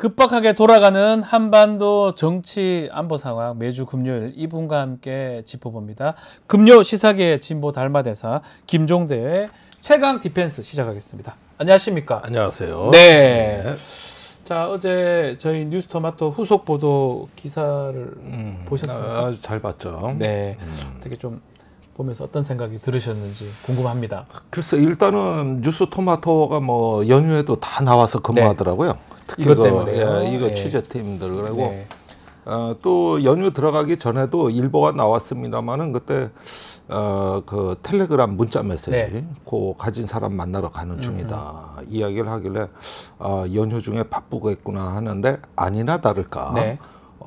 급박하게 돌아가는 한반도 정치 안보 상황 매주 금요일 이분과 함께 짚어봅니다. 금요 시사계의 진보 달마대사 김종대의 최강 디펜스 시작하겠습니다. 안녕하십니까? 안녕하세요. 네. 자, 어제 저희 뉴스토마토 후속 보도 기사를 보셨습니까? 아주 잘 봤죠. 네. 어떻게 좀 보면서 어떤 생각이 들으셨는지 궁금합니다. 글쎄 일단은 뉴스토마토가 뭐 연휴에도 다 나와서 근무하더라고요. 네. 특히 이것 때문에요. 이거 네. 취재팀들 그리고 네. 또 연휴 들어가기 전에도 일보가 나왔습니다만은 그때 그 텔레그램 문자 메시지 네. 그 가진 사람 만나러 가는 중이다 이야기를 하길래 연휴 중에 바쁘겠구나 하는데 아니나 다를까 네.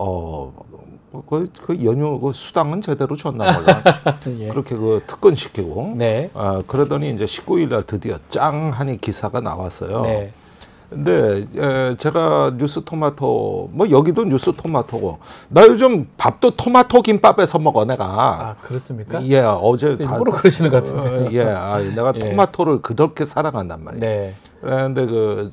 그 연휴 그 수당은 제대로 줬나 몰라. 예. 그렇게 그 특근시키고. 네. 그러더니 이제 19일 날 드디어 짱 하니 기사가 나왔어요. 네. 근데 제가 뉴스토마토 뭐 여기도 뉴스토마토고 나 요즘 밥도 토마토 김밥에서 먹어 내가. 아, 그렇습니까? 예, 어제 일부러 그러시는 것 같은데. 예, 내가 예. 토마토를 그렇게 사랑한단 말이에요. 네. 근데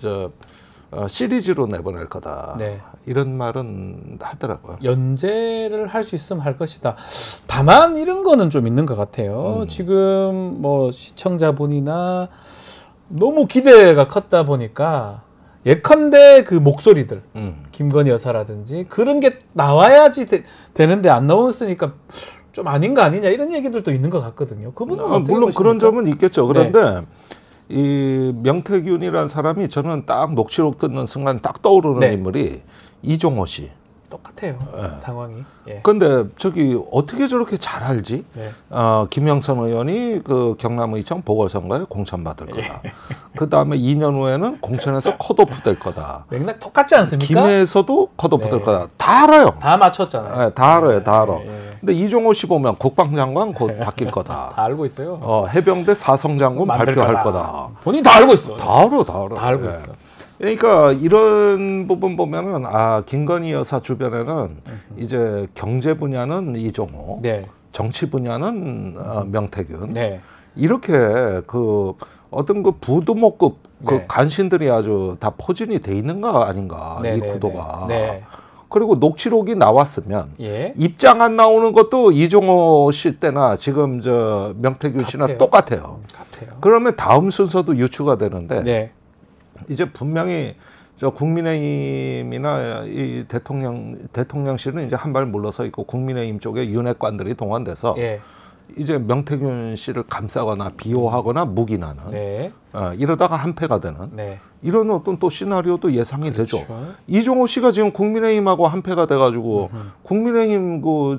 시리즈로 내보낼 거다. 네. 이런 말은 하더라고요. 연재를 할 수 있으면 할 것이다. 다만 이런 거는 좀 있는 것 같아요. 지금 뭐 시청자분이나 너무 기대가 컸다 보니까 예컨대 그 목소리들 김건희 여사라든지 그런 게 나와야지 되는데 안 나왔으니까 좀 아닌 거 아니냐 이런 얘기들도 있는 것 같거든요. 그분은 어떻게 물론 보십니까? 그런 점은 있겠죠. 그런데 이 명태균이라는 사람이 저는 딱 녹취록 듣는 순간 딱 떠오르는 네. 인물이 이종호 씨. 똑같아요. 상황이. 예. 근데 저기 어떻게 저렇게 잘 알지? 네. 김영선 의원이 그 경남의청 보궐선거에 공천받을 거다. 그 다음에 2년 후에는 공천에서 컷오프 될 거다. 맥락 똑같지 않습니까? 김해에서도 컷오프 네. 될 거다. 다 알아요. 다 맞췄잖아요. 네, 다 알아요. 다 알아. 예. 근데 이종호 씨 보면 국방장관 곧 바뀔 거다. 다 알고 있어요. 해병대 사성장군 만들 발표할 거다. 본인 다 알고 있어. 다 알아, 다 알아. 다 알고 예. 있어. 그러니까 이런 부분 보면은 김건희 여사 주변에는 이제 경제 분야는 이종호, 네. 정치 분야는 명태균. 네. 이렇게 그 어떤 그 부두목급 그 네. 간신들이 아주 다 포진이 돼 있는 거 아닌가 네, 이 네, 구도가. 네. 그리고 녹취록이 나왔으면 예. 입장 안 나오는 것도 이종호 씨 때나 지금 저 명태균 씨나 같아요. 똑같아요. 같아요. 그러면 다음 순서도 유추가 되는데 네. 이제 분명히 저 국민의힘이나 이 대통령실은 이제 한 발 물러서 있고 국민의힘 쪽에 윤핵관들이 동원돼서 예. 이제 명태균 씨를 감싸거나 비호하거나 묵인하는 네. 이러다가 한패가 되는 네. 이런 어떤 또 시나리오도 예상이 그렇죠. 되죠. 이종호 씨가 지금 국민의힘하고 한패가 돼가지고 국민의힘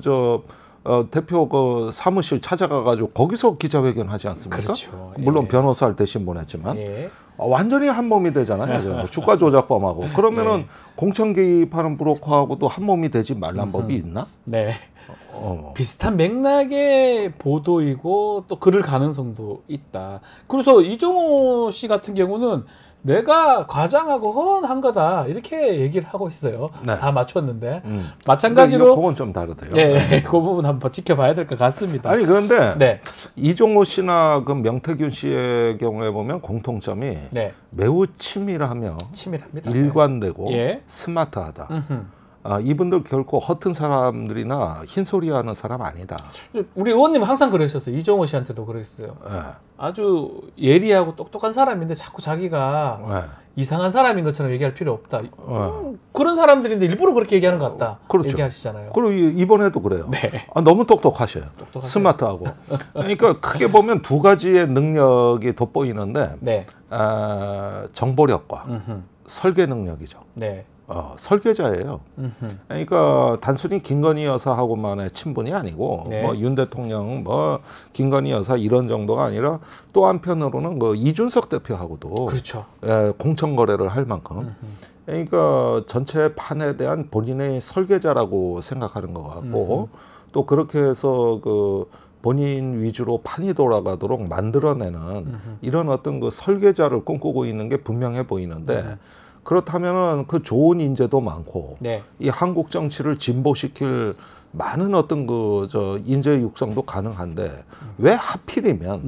대표 그 사무실 찾아가가지고 거기서 기자회견 하지 않습니까? 그렇죠. 물론 예. 변호사 할 때 신문했지만 예. 완전히 한 몸이 되잖아요. 주가 조작범하고 그러면은 네. 공천 개입하는 브로커하고도 한 몸이 되지 말란 법이 있나? 네. 비슷한 맥락의 보도이고 또 그럴 가능성도 있다. 그래서 이종호 씨 같은 경우는 내가 과장하고 허언한 거다 이렇게 얘기를 하고 있어요. 네. 다 맞췄는데 근데 마찬가지로 그건 좀 다르대요. 예, 그 부분 한번 지켜봐야 될 것 같습니다. 아니 그런데 네. 이종호 씨나 그 명태균 씨의 경우에 보면 공통점이 네. 매우 치밀하며 치밀합니다. 일관되고 예. 스마트하다. 음흠. 이분들 결코 허튼 사람들이나 흰소리하는 사람 아니다. 우리 의원님 항상 그러셨어요. 이종호 씨한테도 그랬어요. 예. 아주 예리하고 똑똑한 사람인데 자꾸 자기가 예. 이상한 사람인 것처럼 얘기할 필요 없다. 그런 사람들인데 일부러 그렇게 얘기하는 것 같다. 그렇죠. 얘기하시잖아요. 그리고 이번에도 그래요. 네. 너무 똑똑하셔요. 똑똑하세요. 스마트하고. 그러니까 크게 보면 두 가지의 능력이 돋보이는데 네. 정보력과 음흠. 설계 능력이죠. 네. 설계자예요. 음흠. 그러니까 단순히 김건희 여사하고만의 친분이 아니고 네. 뭐 윤 대통령, 뭐 김건희 여사 이런 정도가 아니라 또 한편으로는 그 이준석 대표하고도 그렇죠. 공천 거래를 할 만큼. 그러니까 전체 판에 대한 본인의 설계자라고 생각하는 것 같고 또 그렇게 해서 그 본인 위주로 판이 돌아가도록 만들어내는 이런 어떤 그 설계자를 꿈꾸고 있는 게 분명해 보이는데. 그렇다면은 그 좋은 인재도 많고 네. 이 한국 정치를 진보시킬 많은 어떤 인재 육성도 가능한데 왜 하필이면 네.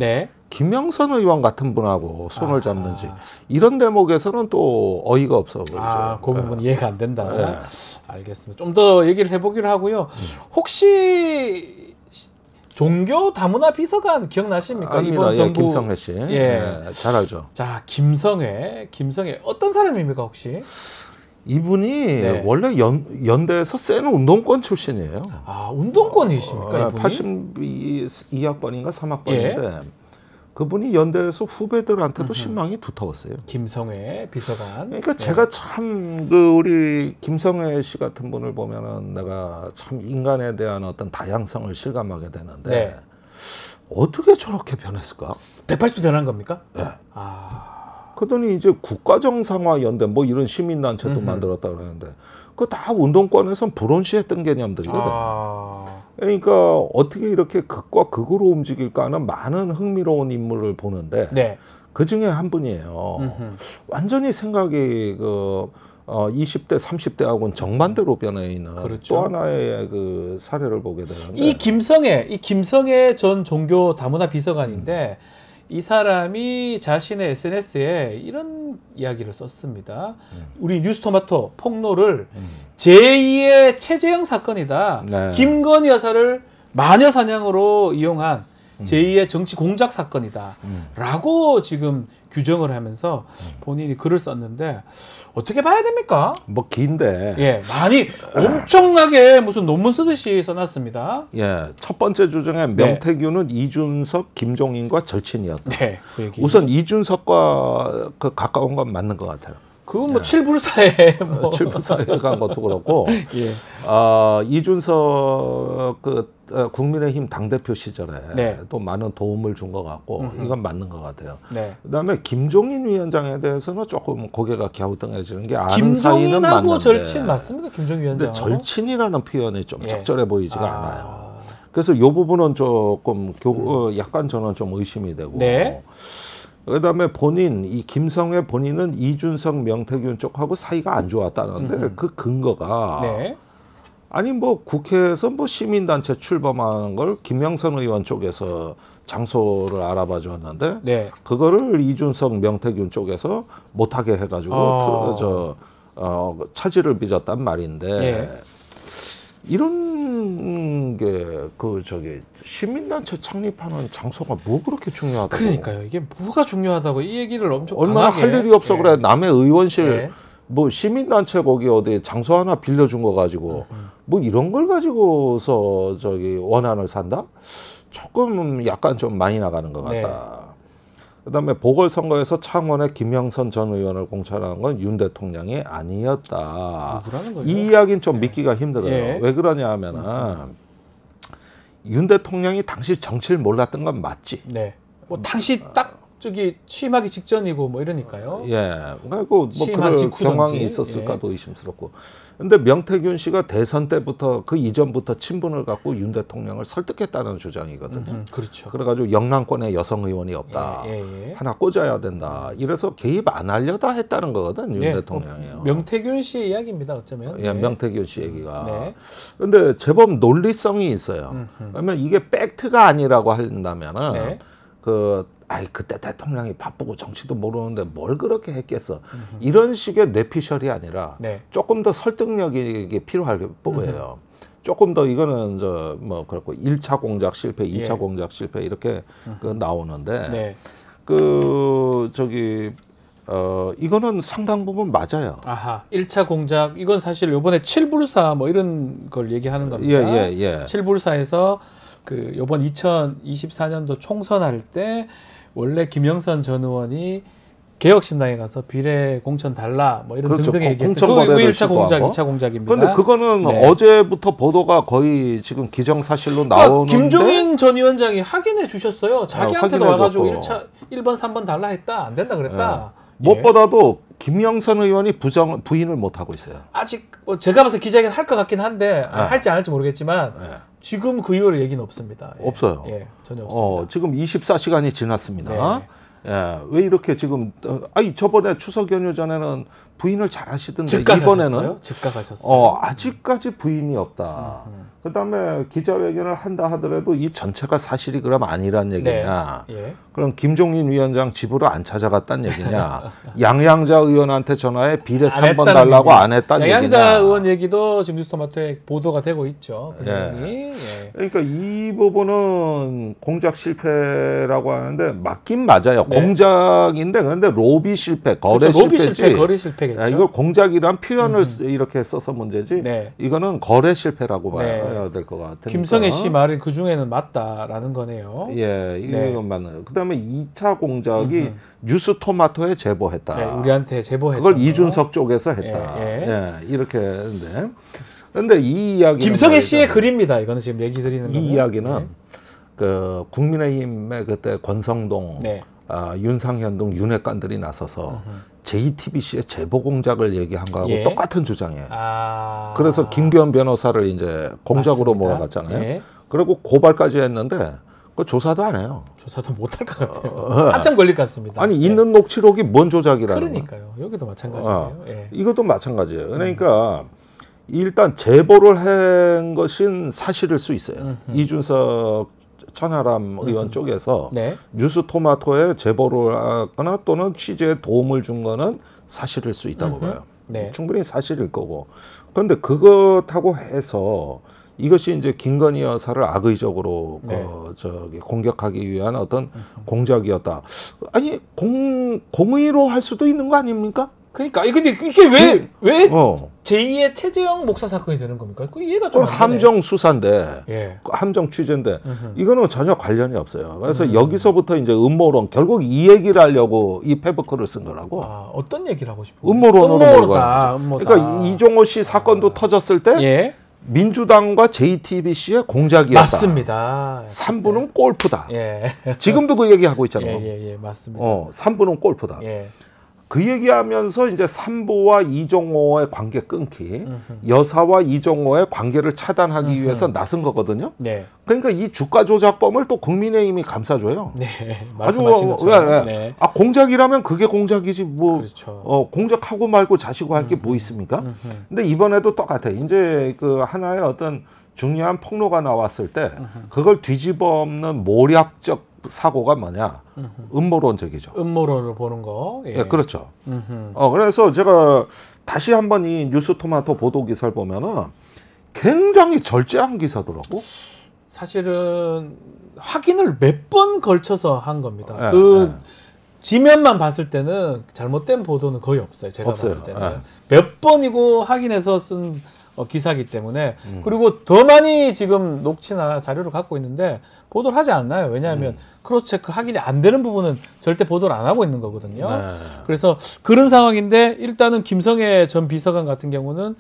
김영선 의원 같은 분하고 손을 잡는지 이런 대목에서는 또 어이가 없어 보이죠. 그 부분 이해가 안 된다. 네. 알겠습니다. 좀 더 얘기를 해보기로 하고요. 혹시 종교 다문화 비서관 기억나십니까? 압니다. 이번 정부 김성회 씨. 잘 알죠. 자, 김성회 어떤 사람입니까 혹시? 이분이 원래 연대에서 센 운동권 출신이에요. 운동권이십니까? 이분이? 82학번인가 3학번인데 그분이 연대에서 후배들한테도 신망이 두터웠어요. 김성회 비서관. 그러니까 제가 참 우리 김성회 씨 같은 분을 보면은 내가 참 인간에 대한 어떤 다양성을 실감하게 되는데 어떻게 저렇게 변했을까? 180도 변한 겁니까? 네. 그러더니 이제 국가정상화연대 뭐 이런 시민단체도 만들었다 그러는데 그거 다 운동권에선 불온시했던 개념들이거든요. 그러니까 어떻게 이렇게 극과 극으로 움직일까 하는 많은 흥미로운 인물을 보는데 그 중에 한 분이에요. 완전히 생각이 20대, 30대하고는 정반대로 변해 있는 또 하나의 그 사례를 보게 되는데 이 김성애 전 종교 다문화 비서관인데 이 사람이 자신의 SNS에 이런 이야기를 썼습니다. 우리 뉴스토마토 폭로를 제2의 최재형 사건이다. 김건희 여사를 마녀 사냥으로 이용한 제2의 정치 공작 사건이다. 라고 지금 규정을 하면서 본인이 글을 썼는데 어떻게 봐야 됩니까? 뭐 긴데. 많이 엄청나게 무슨 논문 쓰듯이 써놨습니다. 첫 번째 주장에 명태균은 이준석, 김종인과 절친이었다. 그 우선 이준석과 그 가까운 건 맞는 것 같아요. 그건 뭐 칠불사에 칠불사에 간 것도 그렇고 이준석 국민의힘 당대표 시절에 또 많은 도움을 준 것 같고 이건 맞는 것 같아요. 그다음에 김종인 위원장에 대해서는 조금 고개가 갸우뚱해지는 게 아는 사이는 맞는데 김종인하고 절친 맞습니까? 김종인 위원장. 근데 절친이라는 표현이 좀 적절해 보이지가 않아요. 그래서 이 부분은 조금 약간 저는 좀 의심이 되고 그다음에 본인 이 김성회 본인은 이준석 명태균 쪽하고 사이가 안 좋았다는데 그 근거가 아니 뭐 국회에서 뭐 시민단체 출범하는 걸 김영선 의원 쪽에서 장소를 알아봐 줬는데 그거를 이준석 명태균 쪽에서 못하게 해가지고 차질을 빚었단 말인데 이런 게 시민단체 창립하는 장소가 뭐 그렇게 중요하다고? 그러니까요. 이게 뭐가 중요하다고 이 얘기를 엄청 얼마나 강하게. 할 일이 없어 그래. 남의 의원실 뭐 시민단체 거기 어디 장소 하나 빌려준 거 가지고 뭐 이런 걸 가지고서 원한을 산다? 조금 약간 좀 많이 나가는 것 같다. 그다음에 보궐선거에서 창원의 김영선 전 의원을 공천한 건 윤 대통령이 아니었다. 이 이야기는 좀 믿기가 힘들어요. 왜 그러냐 하면은 윤 대통령이 당시 정치를 몰랐던 건 맞지. 뭐 당시 딱 취임하기 직전이고 뭐 이러니까요. 그리고 뭐 그런 경황이 있었을까도 의심스럽고. 근데 명태균 씨가 대선 때부터 그 이전부터 친분을 갖고 윤 대통령을 설득했다는 주장이거든요. 그래가지고 영남권에 여성 의원이 없다. 하나 꽂아야 된다. 이래서 개입 안 하려다 했다는 거거든 윤 대통령이요. 명태균 씨의 이야기입니다. 어쩌면. 명태균 씨 얘기가. 근데 제법 논리성이 있어요. 그러면 이게 팩트가 아니라고 한다면은 그때 대통령이 바쁘고 정치도 모르는데 뭘 그렇게 했겠어. 이런 식의 뇌피셜이 아니라 조금 더 설득력이 필요할 거예요. 조금 더 이거는 뭐 그렇고 1차 공작 실패, 2차 공작 실패 이렇게 나오는데 이거는 상당 부분 맞아요. 1차 공작 이건 사실 요번에 칠불사 뭐 이런 걸 얘기하는 겁니다. 칠불사에서 요번 2024년도 총선할 때 원래 김영선 전 의원이 개혁신당에 가서 비례 공천 달라 뭐 이런 등등의 얘기했던 그 1차 공작, 2차 공작입니다. 그런데 그거는 어제부터 보도가 거의 지금 기정사실로 나오는데 김종인 전 위원장이 확인해 주셨어요. 자기한테도 와가지고 1번, 3번 달라 했다. 안 된다 그랬다. 무엇보다도 김영선 의원이 부인을 못하고 있어요. 아직 제가 봐서 기자회견 할 것 같긴 한데 할지 안 할지 모르겠지만 지금 그 이후로 얘기는 없습니다. 없어요. 전혀 없습니다. 지금 24시간이 지났습니다. 왜 이렇게 지금 저번에 추석 연휴 전에는 부인을 잘 하시던데 즉각하셨어요? 이번에는 즉각하셨어요? 아직까지 부인이 없다. 그다음에 기자회견을 한다 하더라도 이 전체가 사실이 그럼 아니란 얘기냐? 네. 예. 그럼 김종인 위원장 집으로 안 찾아갔단 얘기냐? 양양자 의원한테 전화해 비례 3번 달라고 안 했단 얘기냐? 양양자 의원 얘기도 지금 뉴스토마토에 보도가 되고 있죠. 그 예. 그러니까 이 부분은 공작 실패라고 하는데 맞긴 맞아요. 네. 공작인데 그런데 로비 실패, 거래 그렇죠. 로비 실패지. 실패, 거래 실패겠죠. 이걸 공작이란 표현을 이렇게 써서 문제지. 네. 이거는 거래 실패라고 봐야 네. 될 것 같으니까. 김성애 씨 말이 그 중에는 맞다라는 거네요. 예, 네. 이건 맞는. 그다음에 2차 공작이 뉴스토마토에 제보했다. 네, 우리한테 제보했다. 그걸 이준석 쪽에서 했다. 예. 이렇게 했는데. 근데 이 이야기 김성애 씨의 글입니다. 이거는 지금 얘기 드리는 이 이야기는 그 국민의힘의 그때 권성동, 윤상현 등 윤핵관들이 나서서 JTBC의 제보 공작을 얘기한 거하고 똑같은 주장이에요. 그래서 김기현 변호사를 이제 공작으로 몰아갔잖아요. 그리고 고발까지 했는데 그 조사도 안 해요. 조사도 못할 것 같아요. 한참 걸릴 것 같습니다. 아니 있는 녹취록이 뭔 조작이라는 거예요. 그러니까요. 여기도 마찬가지예요. 이것도 마찬가지예요. 그러니까 일단 제보를 한 것은 사실일 수 있어요. 이준석 천하람 의원 쪽에서 뉴스토마토에 제보를 하거나 또는 취재에 도움을 준 거는 사실일 수 있다고 봐요. 충분히 사실일 거고. 그런데 그것하고 해서 이것이 이제 김건희 여사를 악의적으로 공격하기 위한 어떤 공작이었다. 아니 공의로 할 수도 있는 거 아닙니까? 그러니까 근데 이게 왜 제2의 최재형 목사 사건이 되는 겁니까? 그 이해가 좀 안 되네. 함정 수사인데, 함정 취재인데 이거는 전혀 관련이 없어요. 그래서 여기서부터 이제 음모론, 결국 이 얘기를 하려고 이 페북글을 쓴 거라고. 어떤 얘기를 하고 싶어요? 음모론으로 몰고 가는 거죠. 그러니까 이종호 씨 사건도 터졌을 때 민주당과 JTBC의 공작이었다. 맞습니다. 3부는 골프다. 지금도 그 얘기하고 있잖아요. 맞습니다. 3부는 골프다. 그 얘기하면서 이제 3부와 이종호의 관계 끊기, 여사와 이종호의 관계를 차단하기 위해서 나선 거거든요. 그러니까 이 주가 조작범을 또 국민의힘이 감싸줘요. 말씀하신 것처럼. 공작이라면 그게 공작이지 뭐. 그렇죠. 공작하고 말고 자시고 할 게 뭐 있습니까? 근데 이번에도 똑같아. 이제 그 하나의 어떤 중요한 폭로가 나왔을 때 그걸 뒤집어 엎는 모략적 사고가 뭐냐? 음모론적이죠. 음모론으로 보는 거. 그렇죠. 그래서 제가 다시 한번 이 뉴스토마토 보도 기사를 보면은 굉장히 절제한 기사더라고. 사실은 확인을 몇 번 걸쳐서 한 겁니다. 지면만 봤을 때는 잘못된 보도는 거의 없어요. 제가 봤을 때는 몇 번이고 확인해서 쓴 기사이기 때문에 그리고 더 많이 지금 녹취나 자료를 갖고 있는데 보도를 하지 않나요? 왜냐하면 크로스체크 확인이 안 되는 부분은 절대 보도를 안 하고 있는 거거든요. 그래서 그런 상황인데 일단은 김성애 전 비서관 같은 경우는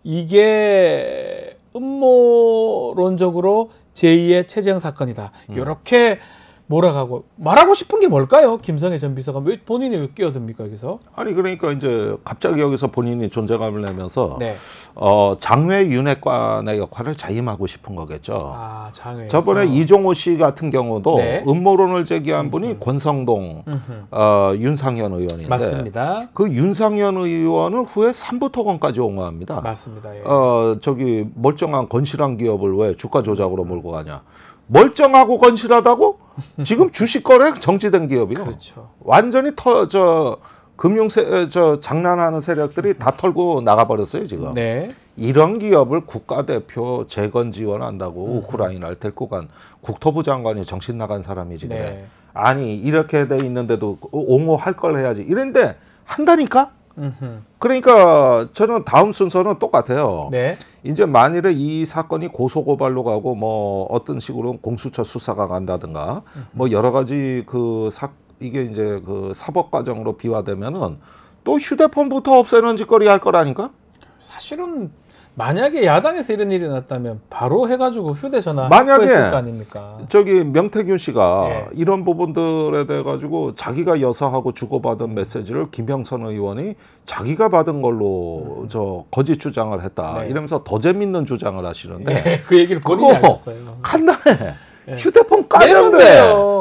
이게 음모론적으로 제2의 최재형 사건이다. 이렇게 몰아가고 말하고 싶은 게 뭘까요? 김성애 전 비서관 왜 본인이 왜 끼어듭니까 여기서? 아니 그러니까 이제 갑자기 여기서 본인이 존재감을 내면서 장외 윤핵관의 역할을 자임하고 싶은 거겠죠. 장외. 저번에 이종호 씨 같은 경우도 음모론을 제기한 분이 권성동, 윤상현 의원인데 맞습니다. 그 윤상현 의원은 후에 3부 토건까지 옹호합니다. 맞습니다. 저기 멀쩡한 건실한 기업을 왜 주가 조작으로 몰고 가냐? 멀쩡하고 건실하다고? 지금 주식 거래 정지된 기업이요. 그렇죠. 완전히 장난하는 세력들이 다 털고 나가버렸어요 지금. 이런 기업을 국가대표 재건 지원한다고 우크라이나를 데리고 간 국토부 장관이 정신 나간 사람이지 그래. 아니 이렇게 돼 있는데도 옹호할 걸 해야지. 이런데 한다니까. 그러니까 저는 다음 순서는 똑같아요. 이제 만일에 이 사건이 고소고발로 가고 뭐 어떤 식으로 공수처 수사가 간다든가 뭐 여러 가지 이게 이제 그 사법 과정으로 비화되면은 또 휴대폰부터 없애는 짓거리 할 거라니까. 사실은 만약에 야당에서 이런 일이 났다면 바로 해가지고 휴대전화 확보했을 거 아닙니까? 저기 명태균 씨가 이런 부분들에 대해 가지고 자기가 여사하고 주고받은 메시지를 김영선 의원이 자기가 받은 걸로 거짓 주장을 했다 이러면서 더 재밌는 주장을 하시는데 그 얘기를 본인이 하셨어요. 간단해. 휴대폰 까면 돼.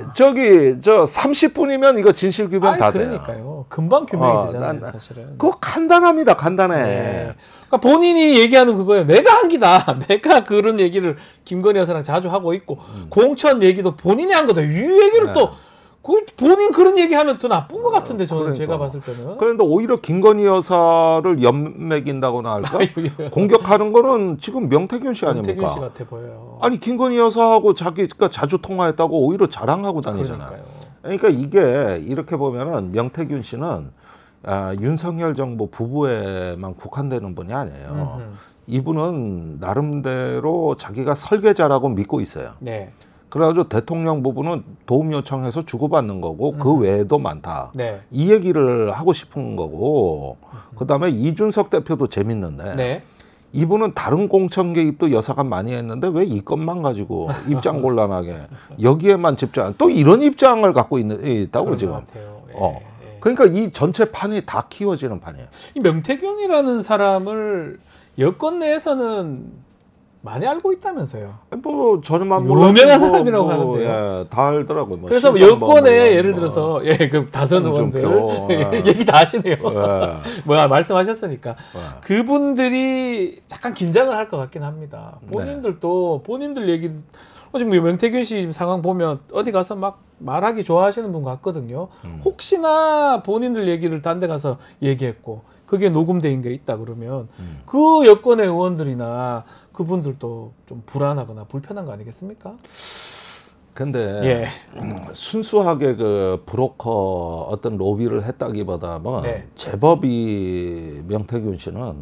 저기 저 30분이면 이거 진실 규명 다 돼요. 그러니까요. 금방 규명이 되잖아요, 사실은. 그거 간단합니다. 간단해. 네. 그러니까 본인이 얘기하는 그거예요. 내가 한 기다. 내가 그런 얘기를 김건희 여사랑 자주 하고 있고 공천 얘기도 본인이 한 거다. 이 얘기를 또 본인 그런 얘기하면 더 나쁜 것 같은데 저는 그러니까. 제가 봤을 때는. 그런데 오히려 김건희 여사를 연맥인다거나 할까? 공격하는 거는 지금 명태균 씨 아닙니까? 명태균 씨 같아 보여요. 아니 김건희 여사하고 자기가 자주 통화했다고 오히려 자랑하고 다니잖아요. 그러니까 이게 이렇게 보면은 명태균 씨는 윤석열 정부 부부에만 국한되는 분이 아니에요. 이분은 나름대로 자기가 설계자라고 믿고 있어요. 네. 그래가지고 대통령 부부는 도움 요청해서 주고받는 거고 그 외에도 많다. 네. 이 얘기를 하고 싶은 거고 그다음에 이준석 대표도 재밌는데 네. 이분은 다른 공천 개입도 여사가 많이 했는데 왜 이 것만 가지고 입장 곤란하게 여기에만 집중 또 이런 입장을 갖고 있다고 지금. 그러니까 이 전체 판이 다 키워지는 판이에요. 이 명태균이라는 사람을 여권 내에서는 많이 알고 있다면서요. 뭐 저는만 유명한 사람이라고 하는데요. 예, 다 알더라고요. 뭐 그래서 여권에 예를 들어서 그 다선 의원들 얘기 다 하시네요. 뭐야 말씀하셨으니까 그분들이 약간 긴장을 할 것 같긴 합니다. 본인들도 본인들 얘기 지금 명태균 씨 지금 상황 보면 어디 가서 막 말하기 좋아하시는 분 같거든요. 혹시나 본인들 얘기를 딴 데 가서 얘기했고 그게 녹음된 게 있다 그러면 그 여권의 의원들이나 그분들도 좀 불안하거나 불편한 거 아니겠습니까? 근데 순수하게 그 브로커 어떤 로비를 했다기보다는 제법이 명태균 씨는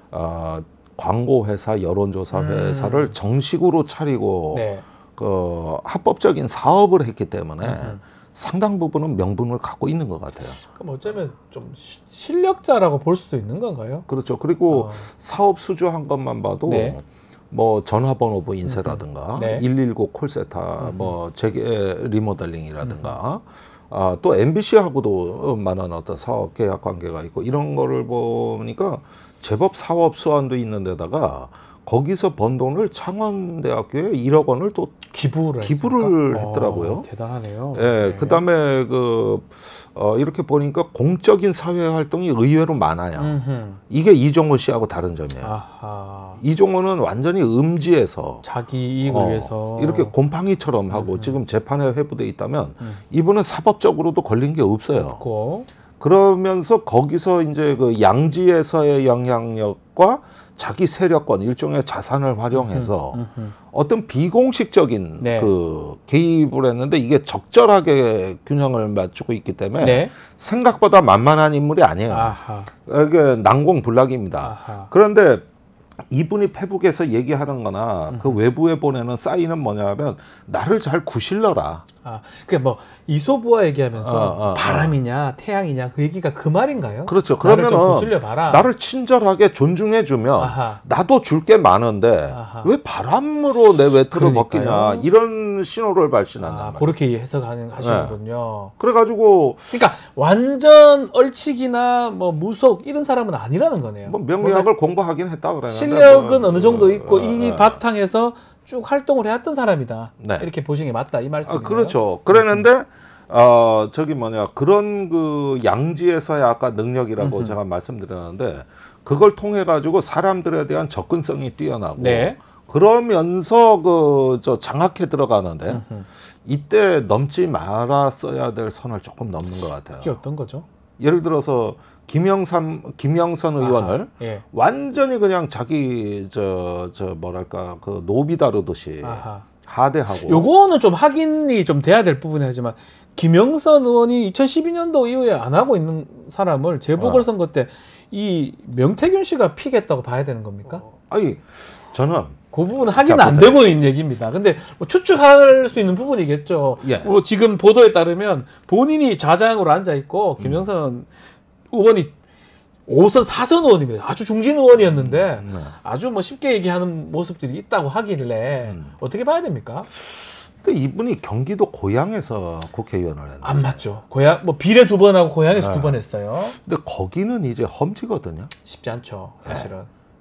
광고 회사, 여론조사 회사를 정식으로 차리고 그 합법적인 사업을 했기 때문에 상당 부분은 명분을 갖고 있는 것 같아요. 그럼 어쩌면 좀 실력자라고 볼 수도 있는 건가요? 그렇죠. 그리고 사업 수주한 것만 봐도 뭐 전화번호부 인쇄라든가 119 콜센터 뭐 재개 리모델링이라든가 또 MBC하고도 많은 어떤 사업 계약 관계가 있고 이런 거를 보니까 제법 사업 수완도 있는 데다가 거기서 번 돈을 창원대학교에 1억 원을 또 기부를 했더라고요. 대단하네요. 예, 그다음에 이렇게 보니까 공적인 사회 활동이 의외로 많아요. 이게 이종호 씨하고 다른 점이에요. 이종호는 완전히 음지에서 자기 이익을 위해서 이렇게 곰팡이처럼 하고 지금 재판에 회부돼 있다면 이분은 사법적으로도 걸린 게 없어요. 그러면서 거기서 이제 그 양지에서의 영향력과 자기 세력권 일종의 자산을 활용해서 어떤 비공식적인 그 개입을 했는데 이게 적절하게 균형을 맞추고 있기 때문에 생각보다 만만한 인물이 아니에요. 이게 난공불락입니다. 그런데 이분이 페북에서 얘기하는 거나 그 외부에 보내는 사인은 뭐냐면 나를 잘 구실러라. 그게 뭐 이소부와 얘기하면서 바람이냐 태양이냐 그 얘기가 그 말인가요? 그렇죠. 그러면은 나를 친절하게 존중해주면 나도 줄 게 많은데 왜 바람으로 내 외투를 벗기냐 이런 신호를 발신한단 말이에요. 그렇게 해석하시는군요. 그래가지고 그러니까 완전 얼치기나 뭐 무속 이런 사람은 아니라는 거네요. 뭐 명리학을 공부하긴 했다 그래요. 실력은 어느 정도 있고 이 바탕에서 쭉 활동을 해왔던 사람이다. 이렇게 보시는 게 맞다 이 말씀이에요. 그렇죠. 그랬는데 저기 그런 그 양지에서의 아까 능력이라고 제가 말씀드렸는데 그걸 통해 가지고 사람들에 대한 접근성이 뛰어나고 그러면서 장악해 들어가는데 이때 넘지 말았어야 될 선을 조금 넘는 것 같아요. 그게 어떤 거죠? 예를 들어서 김영선 의원을 완전히 그냥 자기 뭐랄까 그 노비 다루듯이 하대하고. 요거는 좀 확인이 좀 돼야 될 부분이 하지만 김영선 의원이 2012년도 이후에 안 하고 있는 사람을 재보궐선거 때 이 명태균 씨가 피겠다고 봐야 되는 겁니까? 아니 저는 그 부분은 확인 안 되고 있는 얘기입니다. 근데 뭐 추측할 수 있는 부분이겠죠. 뭐 지금 보도에 따르면 본인이 좌장으로 앉아 있고 김영선 의원이 5선 4선 의원입니다. 아주 중진 의원이었는데 아주 뭐 쉽게 얘기하는 모습들이 있다고 하길래 어떻게 봐야 됩니까? 근데 이분이 경기도 고양에서 국회의원을 했는데 안 맞죠. 고양 뭐 비례 2번 하고 고양에서 2번 했어요. 근데 거기는 이제 험지거든요. 쉽지 않죠, 사실은.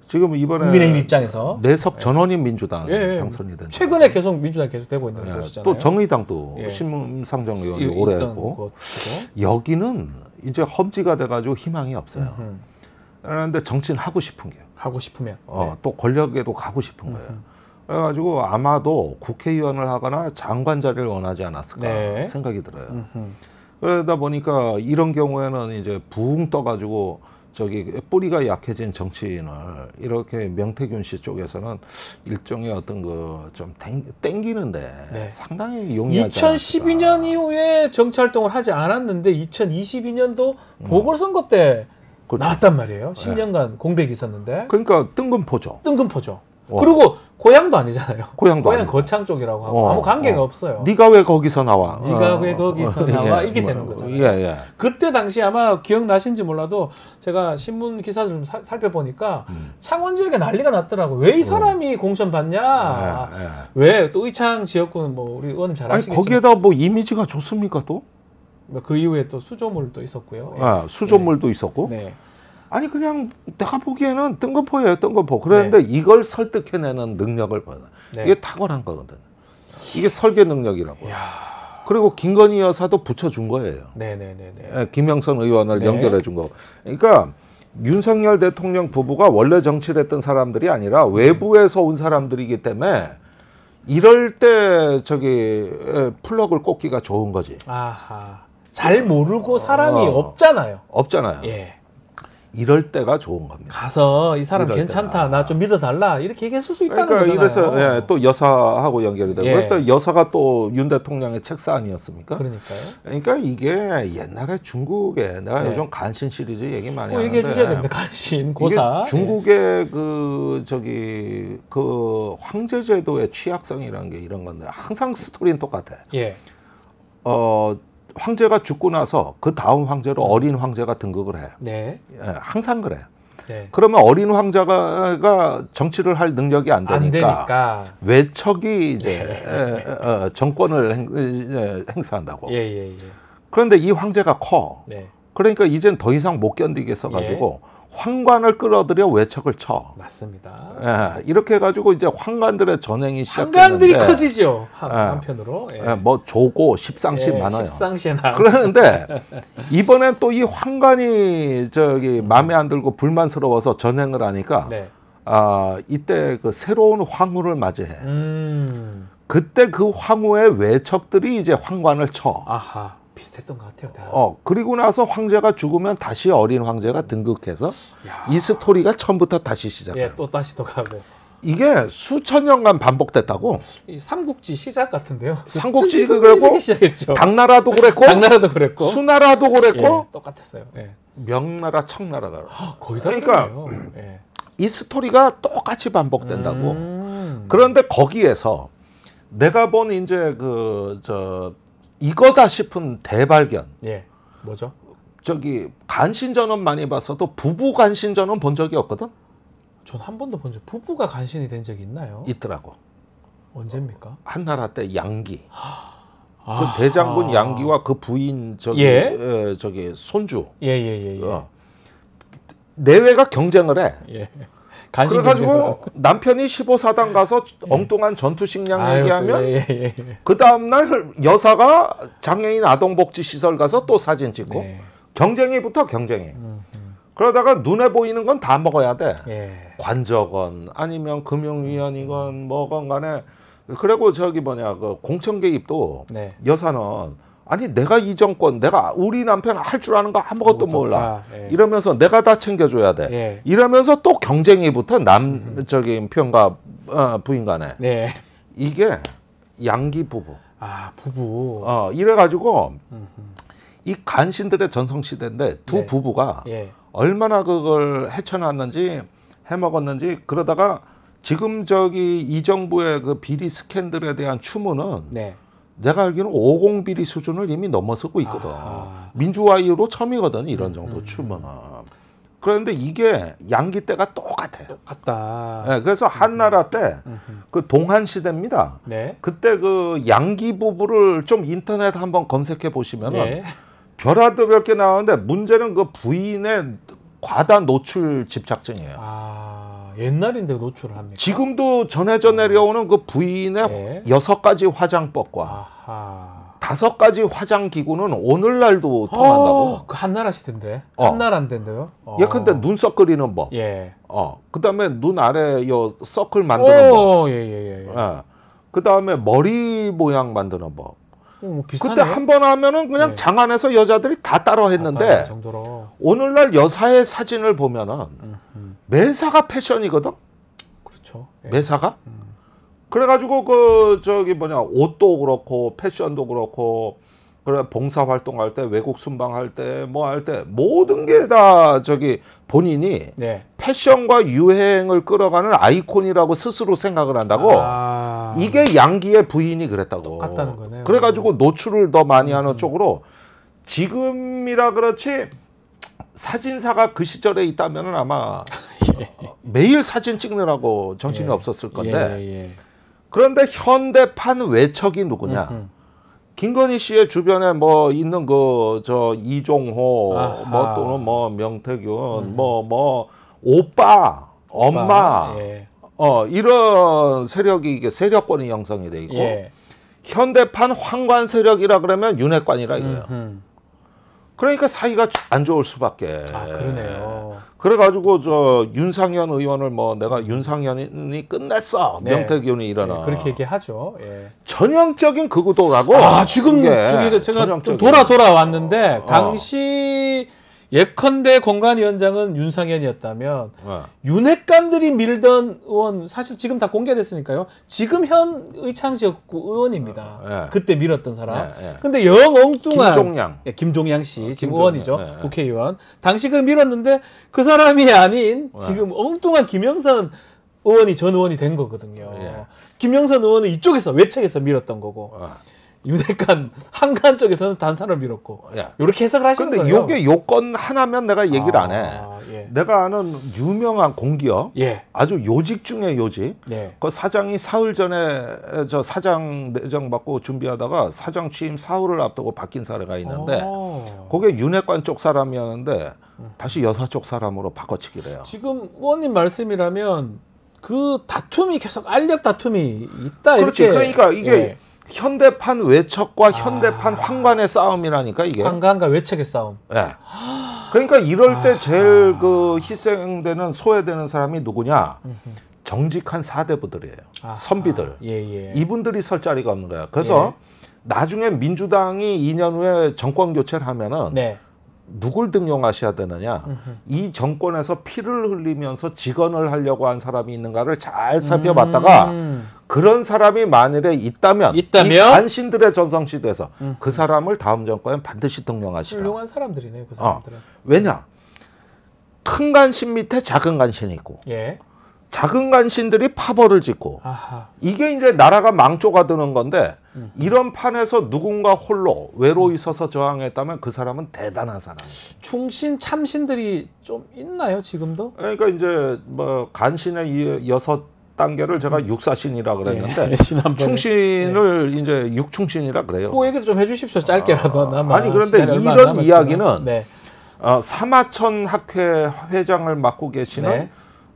지금 이번에 국민의힘 입장에서 내석 전원인 민주당 예. 당선이 된. 최근에 계속 민주당 계속 되고 있는 예. 곳이잖아요. 또 정의당도 예. 심상정 의원이 오래 했고 여기는 이제 험지가 돼가지고 희망이 없어요. 그런데 정치는 하고 싶은 게 하고 싶으면 또 권력에도 가고 싶은 거예요. 그래가지고 아마도 국회의원을 하거나 장관 자리를 원하지 않았을까 네. 생각이 들어요. 그러다 보니까 이런 경우에는 이제 붕 떠가지고 저기 뿌리가 약해진 정치인을 이렇게 명태균 씨 쪽에서는 일종의 어떤 그 좀 땡기는데 네. 상당히 용이하지 2012년 이후에 정치 활동을 하지 않았는데 2022년도 보궐선거 때 그렇죠. 나왔단 말이에요. 10년간 공백이 있었는데 그러니까 뜬금포죠. 뜬금포죠. 그리고 고향도 아니잖아요. 고향도 고향 아니고. 거창 쪽이라고 하고 아무 관계가 없어요. 네가 왜 거기서 나와? 네가 왜 거기서 나와? 이게 뭐, 되는 거잖아요. 예. 그때 당시 아마 기억나신지 몰라도 제가 신문 기사 좀 살펴보니까 창원 지역에 난리가 났더라고. 왜 이 사람이 공천 받냐? 왜 또 의창 지역구는 뭐 우리 의원님 잘 아니 아시겠지만 거기에다 뭐 이미지가 좋습니까 또? 그 이후에 또 수조물도 있었고요. 수조물도 있었고. 네. 아니 그냥 내가 보기에는 뜬금포예요, 뜬금포. 그런데 이걸 설득해내는 능력을 보여. 이게 탁월한 거거든. 이게 설계 능력이라고. 그리고 김건희 여사도 붙여준 거예요. 네네네네. 김영선 의원을 연결해 준 거. 그러니까 윤석열 대통령 부부가 원래 정치를 했던 사람들이 아니라 외부에서 온 사람들이기 때문에 이럴 때 저기 플러그를 꽂기가 좋은 거지. 아하. 잘 모르고 사람이 없잖아요. 없잖아요. 예. 이럴 때가 좋은 겁니다. 가서 이 사람 괜찮다, 나 좀 믿어달라 이렇게 얘기했을 수 있다는 거잖아요. 이래서 또 여사하고 연결이 되고 예. 또 여사가 또 윤 대통령의 책사 아니었습니까? 그러니까요. 그러니까 이게 옛날에 중국에 내가 요즘 간신 시리즈 얘기 많이 하는데 얘기해 주셔야 됩니다. 간신, 고사. 이게 중국의 그 황제 제도의 취약성이라는 게 이런 건데 항상 스토리는 똑같아. 예. 황제가 죽고 나서 그 다음 황제로 어린 황제가 등극을 해. 네. 항상 그래. 네. 그러면 어린 황제가 정치를 할 능력이 안 되니까 외척이 이제 정권을 행사한다고. 예. 그런데 이 황제가 커. 네. 그러니까 이젠 더 이상 못 견디겠어 가지고 황관을 끌어들여 외척을 쳐. 맞습니다. 이렇게 해가지고 이제 황관들의 전쟁이 시작됐는데 황관들이 커지죠. 한편으로. 뭐 조고 십상시 많아요. 십상시나. 그러는데 이번엔 또 이 황관이 저기 마음에 안 들고 불만스러워서 전행을 하니까 이때 그 새로운 황후를 맞이해. 그때 그 황후의 외척들이 이제 황관을 쳐. 아하. 비슷했던 것 같아요. 그리고 나서 황제가 죽으면 다시 어린 황제가 등극해서 이 스토리가 처음부터 다시 시작해요. 예, 또 다시 또 가고. 이게 수천 년간 반복됐다고. 이 삼국지 시작 같은데요. 삼국지 그랬고 시작했죠. 당나라도 그랬고, 당나라도 그랬고, 수나라도 그랬고, 똑같았어요. 예. 명나라, 청나라가 거의 다 그러니까 이 스토리가 똑같이 반복된다고. 그런데 거기에서 내가 본 이제 이거다 싶은 대발견. 예. 뭐죠? 저기 간신전원 많이 봤어도 부부 간신전원 본 적이 없거든. 전 한 번도 본 적. 부부가 간신이 된 적이 있나요? 있더라고. 언제입니까? 한나라 때 양기. 그 대장군 양기와 그 부인 저기 손주. 예. 내외가 경쟁을 해. 예. 그래가지고 남편이 15사단 가서 엉뚱한 전투식량 얘기하면 그 다음날 여사가 장애인 아동복지시설 가서 또 사진 찍고 경쟁이 붙어 경쟁이. 그러다가 눈에 보이는 건 다 먹어야 돼. 관저건 아니면 금융위원이건 뭐건 간에. 그리고 그 공천 개입도 여사는 아니 내가 이 정권 우리 남편 할 줄 아는 거 아무것도 몰라. 이러면서 내가 다 챙겨줘야 돼. 이러면서 또 경쟁이 붙어 편과 부인 간에. 이게 양기 부부. 부부. 이래가지고 이 간신들의 전성시대인데 두 부부가 얼마나 그걸 헤쳐놨는지 해먹었는지. 그러다가 지금 이 정부의 그 비리 스캔들에 대한 추문은 내가 알기로는 50 비리 수준을 이미 넘어서고 있거든. 민주화 이후로 처음이거든 이런 정도 추문은. 그런데 이게 양기 때가 똑같아. 그래서 한나라 때 그 동한 시대입니다. 그때 그 양기 부부를 좀 인터넷 한번 검색해 보시면은 별하도 몇 개 나오는데 문제는 그 부인의 과다 노출 집착증이에요. 옛날인데 노출을 합니까? 지금도 전해져 내려오는 그 부인의 네. 6가지 화장법과 아하. 5가지 화장 기구는 오늘날도 통한다고. 그 한나라 시대인데. 어. 한나라인데요. 예컨대 눈썹 그리는 법. 예. 그다음에 눈 아래 요 서클 만드는 법. 예. 그다음에 머리 모양 만드는 법. 뭐 비슷하네. 그때 한 번 하면은 그냥 예. 장안에서 여자들이 다 따라 했는데 정도로. 오늘날 여사의 사진을 보면은 매사가 패션이거든. 그렇죠. 예. 매사가. 그래가지고 그 저기 뭐냐 옷도 그렇고 패션도 그렇고 그래 봉사 활동할 때 외국 순방할 때 뭐 할 때 모든 게 다 저기 본인이 네. 패션과 유행을 끌어가는 아이콘이라고 스스로 생각을 한다고. 이게 양기의 부인이 그랬다고. 똑같다는 거네요. 그래가지고 노출을 더 많이 하는 쪽으로 지금이라 그렇지 사진사가 그 시절에 있다면은 아마 매일 사진 찍느라고 정신이 없었을 건데. 그런데 현대판 외척이 누구냐? 김건희 씨의 주변에 뭐 있는 그 저 이종호 뭐 또는 뭐 명태균 뭐 오빠 엄마 이런 세력이 이게 세력권이 형성이 돼 있고 현대판 황관 세력이라 그러면 윤핵관이라 이거예요. 그러니까 사이가 안 좋을 수밖에. 그러네요. 그래가지고 저 윤상현 의원을 뭐 내가 윤상현이 끝냈어. 명태균이 일어나. 그렇게 얘기하죠. 예. 전형적인 그구도라고. 지금 저기 제가 좀 돌아왔는데 당시 예컨대 공관위원장은 윤상현이었다면 윤핵관들이 밀던 의원 사실 지금 다 공개됐으니까요. 지금 현 의창지역구 의원입니다. 그때 밀었던 사람. 근데 영 엉뚱한 김종양 씨 지금 의원이죠. 국회의원. 당시 그걸 밀었는데 그 사람이 아닌 지금 엉뚱한 김영선 의원이 전 의원이 된 거거든요. 김영선 의원은 이쪽에서 외척에서 밀었던 거고. 윤핵관 한간 쪽에서는 단산을 밀었고 이렇게 해석을 하시는 거예요. 근데 이게 요건 하나면 내가 얘기를 안 해. 내가 아는 유명한 공기업 아주 요직 중에 요직. 그 사장이 사흘 전에 저 사장 내정 받고 준비하다가 사장 취임 사흘을 앞두고 바뀐 사례가 있는데 그게 윤핵관 쪽 사람이었는데 다시 여사 쪽 사람으로 바꿔치기래요. 지금 의원님 말씀이라면 그 다툼이 계속 알력 다툼이 있다. 그렇지. 이렇게. 그러니까 이게 현대판 외척과 현대판 황관의 싸움이라니까 이게. 황관과 외척의 싸움. 그러니까 이럴 때 제일 그 희생되는 소외되는 사람이 누구냐? 정직한 사대부들이에요. 선비들. 이분들이 설 자리가 없는 거야. 그래서 나중에 민주당이 2년 후에 정권 교체를 하면은 누굴 등용하셔야 되느냐? 이 정권에서 피를 흘리면서 직언을 하려고 한 사람이 있는가를 잘 살펴봤다가 그런 사람이 만일에 있다면 이 간신들의 전성시대에서 그 사람을 다음 정권에 반드시 등용하시라. 훌륭한 사람들이네요, 그 사람들은. 왜냐? 큰 간신 밑에 작은 간신이 있고 작은 간신들이 파벌을 짓고 이게 이제 나라가 망조가 드는 건데 이런 판에서 누군가 홀로 외로이 서서 저항했다면 그 사람은 대단한 사람이에요. 충신 참신들이 좀 있나요 지금도? 그러니까 이제 뭐 간신의 6단계를 제가 육사신이라 그랬는데 충신을 이제 육충신이라 그래요. 그 얘기도 좀 해주십시오. 짧게라도. 아니 그런데 이런 이야기는 사마천 학회 회장을 맡고 계시는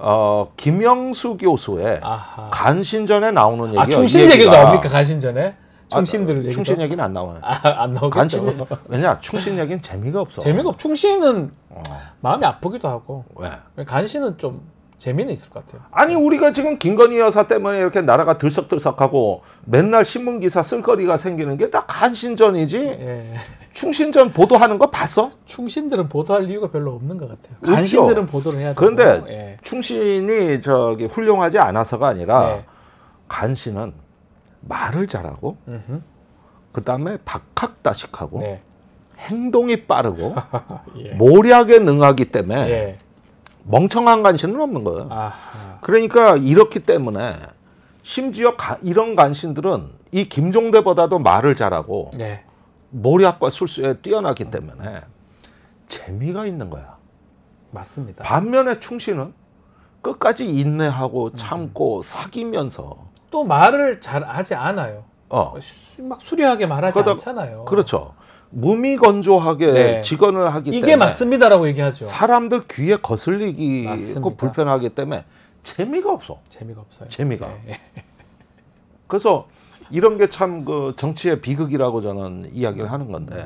김영수 교수의 간신전에 나오는 얘기예요. 충신 얘기가 나옵니까 간신전에? 충신들 충신 얘기는 안 나와요. 안 나오겠죠. 왜냐? 충신 얘기는 재미가 없어. 재미가 없. 충신은 마음이 아프기도 하고. 간신은 좀 재미는 있을 것 같아요. 아니 우리가 지금 김건희 여사 때문에 이렇게 나라가 들썩들썩하고 맨날 신문 기사 쓸거리가 생기는 게 다 간신전이지. 충신전 보도하는 거 봤어? 충신들은 보도할 이유가 별로 없는 것 같아요. 간신들은 보도를 해야 되고. 그런데 충신이 저기 훌륭하지 않아서가 아니라 간신은 말을 잘하고 그다음에 박학다식하고 행동이 빠르고 모략에 능하기 때문에 멍청한 간신은 없는 거예요. 그러니까 이렇기 때문에 심지어 이런 간신들은 이 김종대보다도 말을 잘하고 모략과 술수에 뛰어나기 때문에 재미가 있는 거야. 맞습니다. 반면에 충신은 끝까지 인내하고 참고 사귀면서 또 말을 잘 하지 않아요. 막 수려하게 말하지 않잖아요. 그렇죠. 무미건조하게 직언을 하기 때문에 이게 맞습니다라고 얘기하죠. 사람들 귀에 거슬리기 불편하기 때문에 재미가 없어. 재미가 없어요. 재미가. 네. 그래서 이런 게 참 그 정치의 비극이라고 저는 이야기를 하는 건데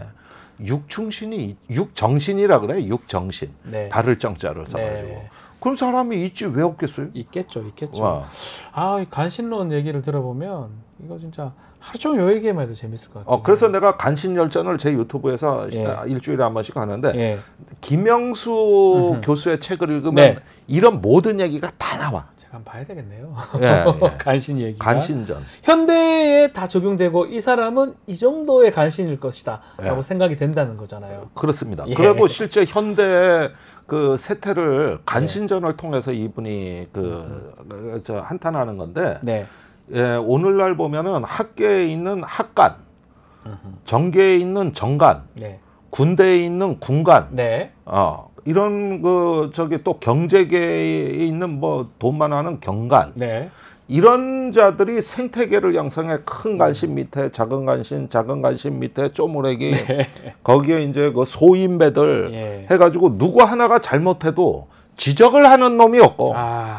육정신이라 그래. 육정신. 네. 다를 정자를 써가지고. 네. 그런 사람이 있지 왜 없겠어요? 있겠죠. 와. 아, 이 간신론 얘기를 들어보면 이거 진짜 하루 종일 요 얘기만 해도 재밌을 것 같아요. 그래서 내가 간신열전을 제 유튜브에서 예. 일주일에 한 번씩 하는데 예. 김영수 교수의 책을 읽으면 네. 이런 모든 얘기가 다 나와. 제가 한번 봐야 되겠네요. 예, 예. 간신 얘기가. 간신전. 현대에 다 적용되고 이 사람은 이 정도의 간신일 것이다 라고 예. 생각이 된다는 거잖아요. 그렇습니다. 예. 그리고 실제 현대의 그 세태를 간신전을 통해서 이분이 저 한탄하는 건데 네. 예, 오늘날 보면은 학계에 있는 학관, 정계에 있는 정관, 네. 군대에 있는 군관, 네. 이런 또 경제계에 있는 뭐 돈만 하는 경관, 네. 이런 자들이 생태계를 형성해 큰 간신 밑에 작은 간신 밑에 쪼무레기 거기에 이제 그 소인배들 예. 해가지고 누구 하나가 잘못해도 지적을 하는 놈이 없고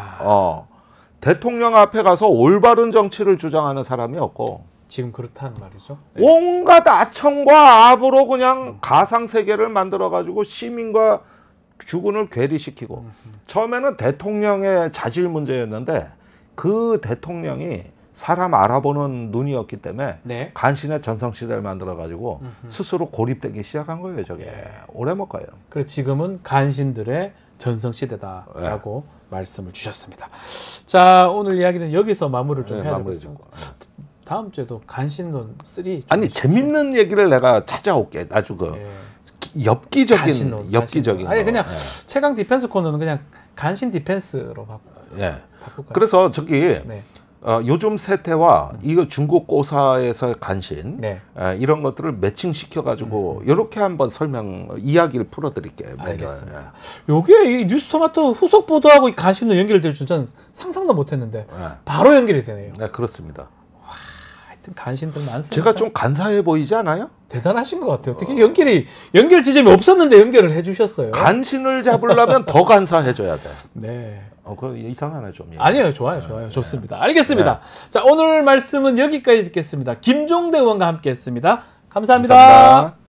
대통령 앞에 가서 올바른 정치를 주장하는 사람이 없고 지금 그렇다는 말이죠. 네. 온갖 아청과 압으로 그냥 가상 세계를 만들어 가지고 시민과 주군을 괴리시키고 처음에는 대통령의 자질 문제였는데 그 대통령이 사람 알아보는 눈이었기 때문에 네. 간신의 전성시대를 만들어 가지고 스스로 고립되기 시작한 거예요. 저게 오래 못 가요. 그래서 지금은 간신들의 전성시대다라고 말씀을 주셨습니다. 자, 오늘 이야기는 여기서 마무리를 좀 해야 되겠습니다. 다음 주에도 간신론 3 아니 재밌는 얘기를 내가 찾아올게. 아주 엽기적인 아니 그냥 최강 디펜스 코너는 그냥 간신 디펜스로 바꿀까요? 그래서 저기 네. 요즘 세태와 이거 중국 고사에서의 간신 네. 이런 것들을 매칭시켜 가지고 이렇게 한번 이야기를 풀어드릴게요. 알겠습니다. 요게 이 뉴스토마토 후속 보도하고 이 간신론 연결될 줄 저는 상상도 못했는데 바로 연결이 되네요. 네, 그렇습니다. 하여튼 간신들 많습니다. 제가 좀 간사해 보이지 않아요? 대단하신 것 같아요. 어떻게 연결 지점이 없었는데 연결을 해주셨어요. 간신을 잡으려면 더 간사해줘야 돼. 네. 그거 이상하네 좀. 아니에요, 좋아요. 좋습니다. 알겠습니다. 자, 오늘 말씀은 여기까지 듣겠습니다. 김종대 의원과 함께했습니다. 감사합니다.